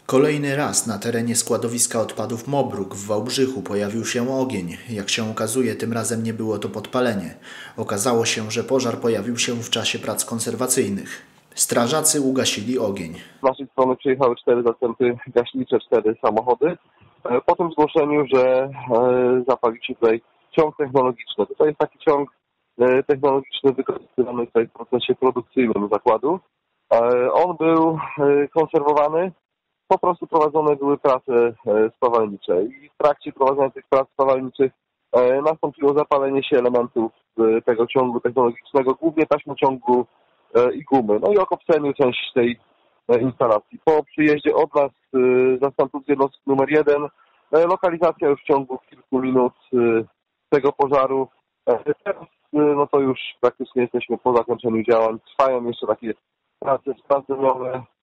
Kolejny raz na terenie składowiska odpadów Mobruk w Wałbrzychu pojawił się ogień. Jak się okazuje, tym razem nie było to podpalenie. Okazało się, że pożar pojawił się w czasie prac konserwacyjnych. Strażacy ugasili ogień. Z naszej strony przyjechały 4 zastępy gaśnicze, 4 samochody. Po tym zgłoszeniu, że zapalił się tutaj ciąg technologiczny. To jest taki ciąg technologiczny wykorzystywany tutaj w procesie produkcyjnym zakładu. On był konserwowany. Po prostu prowadzone były prace spawalnicze i w trakcie prowadzenia tych prac spawalniczych nastąpiło zapalenie się elementów tego ciągu technologicznego, głównie taśmociągu i gumy. No i okopceniu część tej instalacji. Po przyjeździe od nas zastępów z jednostki numer 1, lokalizacja już w ciągu kilku minut tego pożaru. Teraz no to już praktycznie jesteśmy po zakończeniu działań. Trwają jeszcze takie prace sprawdzeniowe.